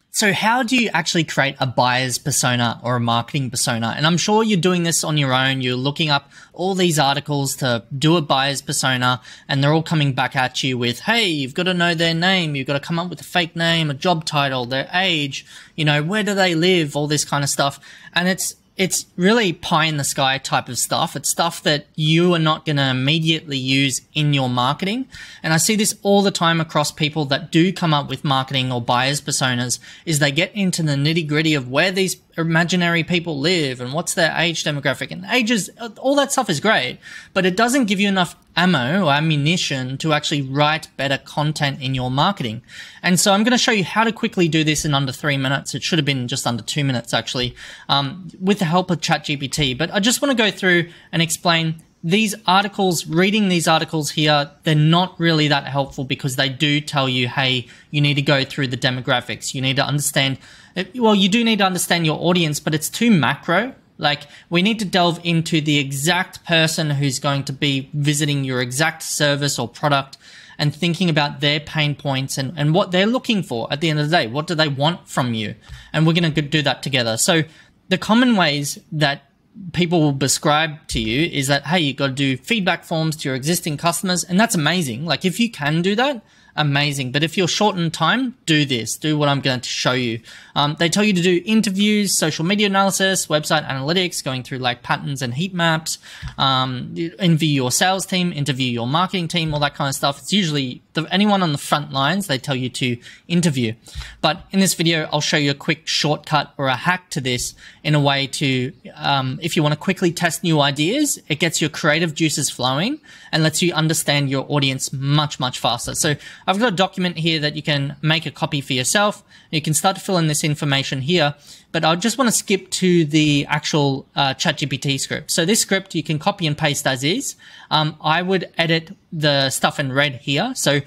So how do you actually create a buyer's persona or a marketing persona? And I'm sure you're doing this on your own. You're looking up all these articles to do a buyer's persona, and they're all coming back at you with, hey, you've got to know their name. You've got to come up with a fake name, a job title, their age, you know, where do they live, all this kind of stuff. And it's really pie in the sky type of stuff. It's stuff that you are not going to immediately use in your marketing. And I see this all the time across people that do come up with marketing or buyers personas, is they get into the nitty gritty of where these imaginary people live and what's their age demographic, and ages, all that stuff is great, but it doesn't give you enough ammo or ammunition to actually write better content in your marketing. And so I'm going to show you how to quickly do this in under 3 minutes. It should have been just under 2 minutes actually, with the help of ChatGPT. But I just want to go through and explain these articles. Reading these articles here, they're not really that helpful because they do tell you, hey, you need to go through the demographics. You need to understand, well, you do need to understand your audience, but it's too macro. Like, we need to delve into the exact person who's going to be visiting your exact service or product and thinking about their pain points and what they're looking for at the end of the day. What do they want from you? And we're going to do that together. So the common ways that people will prescribe to you is that, hey, you got to do feedback forms to your existing customers. And that's amazing. Like, if you can do that, amazing. But if you're short on time, do this. Do what I'm going to show you. They tell you to do interviews, social media analysis, website analytics, going through like patterns and heat maps, interview your sales team, interview your marketing team, all that kind of stuff. It's usually anyone on the front lines, they tell you to interview. But in this video, I'll show you a quick shortcut or a hack to this in a way to, if you want to quickly test new ideas, it gets your creative juices flowing and lets you understand your audience much, much faster. So I've got a document here that you can make a copy for yourself. You can start to fill in this information here, but I just want to skip to the actual ChatGPT script. So this script you can copy and paste as is. I would edit the stuff in red here. So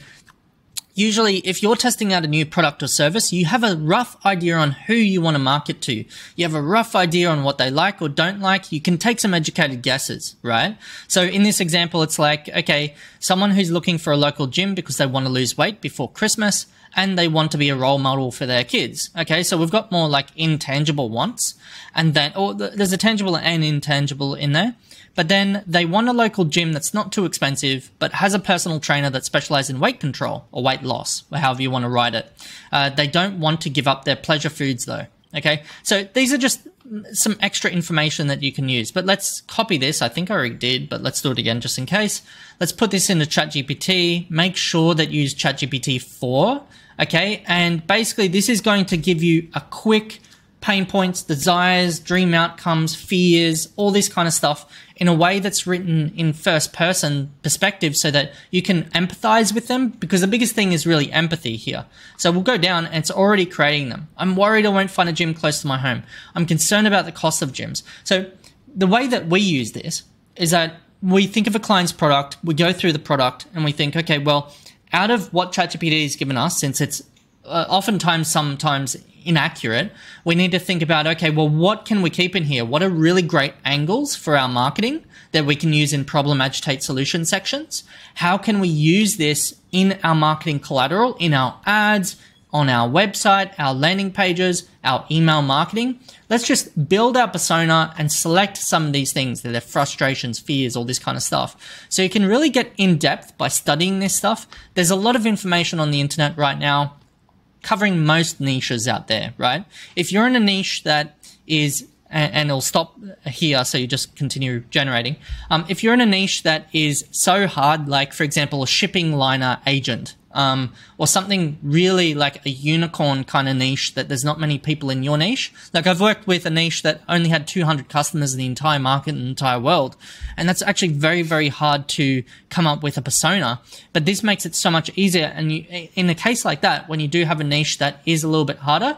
usually if you're testing out a new product or service, you have a rough idea on who you want to market to. You have a rough idea on what they like or don't like. You can take some educated guesses, right? So in this example, it's like, okay, someone who's looking for a local gym because they want to lose weight before Christmas and they want to be a role model for their kids. Okay, so we've got more like intangible wants, and then, or there's a tangible and intangible in there. But then they want a local gym that's not too expensive, but has a personal trainer that specializes in weight control or weight loss, or however you want to write it. They don't want to give up their pleasure foods though. Okay, so these are just some extra information that you can use. But let's copy this. I think I already did, but let's do it again just in case. Let's put this into ChatGPT. Make sure that you use ChatGPT 4. Okay, and basically this is going to give you a quick pain points, desires, dream outcomes, fears, all this kind of stuff in a way that's written in first person perspective so that you can empathize with them, because the biggest thing is really empathy here. So we'll go down and it's already creating them. I'm worried I won't find a gym close to my home. I'm concerned about the cost of gyms. So the way that we use this is that we think of a client's product, we go through the product and we think, okay, well, out of what ChatGPT has given us, since it's oftentimes sometimes inaccurate, we need to think about, okay, well, what can we keep in here? What are really great angles for our marketing that we can use in problem, agitate, solution sections? How can we use this in our marketing collateral, in our ads, on our website, our landing pages, our email marketing? Let's just build our persona and select some of these things, their frustrations, fears, all this kind of stuff. So you can really get in depth by studying this stuff. There's a lot of information on the internet right now covering most niches out there, right? If you're in a niche that is, and it'll stop here, so you just continue generating. If you're in a niche that is so hard, like for example, a shipping liner agent, or something really like a unicorn kind of niche that there's not many people in your niche. Like I've worked with a niche that only had 200 customers in the entire market in the entire world. And that's actually very, very hard to come up with a persona. But this makes it so much easier. And in a case like that, when you do have a niche that is a little bit harder,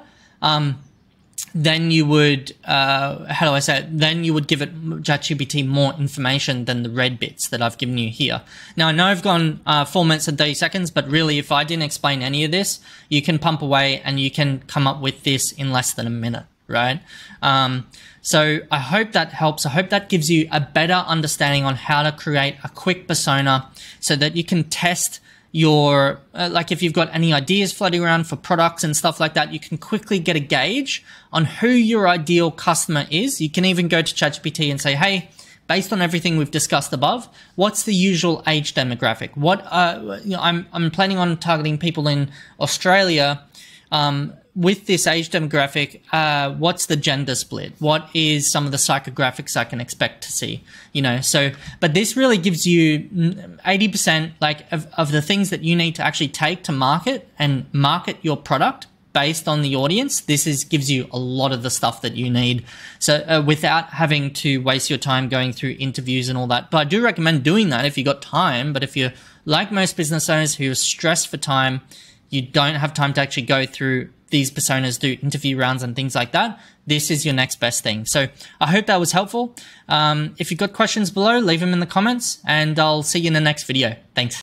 then you would, how do I say it? Then you would give it ChatGPT more information than the red bits that I've given you here. Now, I know I've gone 4 minutes and 30 seconds, but really, if I didn't explain any of this, you can pump away and you can come up with this in less than a minute, right? So I hope that helps. I hope that gives you a better understanding on how to create a quick persona so that you can test your, like if you've got any ideas floating around for products and stuff like that, you can quickly get a gauge on who your ideal customer is. You can even go to ChatGPT and say, hey, based on everything we've discussed above, what's the usual age demographic? What, I'm planning on targeting people in Australia, with this age demographic, what's the gender split? What is some of the psychographics I can expect to see? So, but this really gives you 80% like of the things that you need to actually take to market and market your product based on the audience. This gives you a lot of the stuff that you need. So without having to waste your time going through interviews and all that. But I do recommend doing that if you got time. But if you're like most business owners who are stressed for time, you don't have time to actually go through these personas, do interview rounds and things like that, this is your next best thing. So I hope that was helpful. If you've got questions below, leave them in the comments and I'll see you in the next video. Thanks.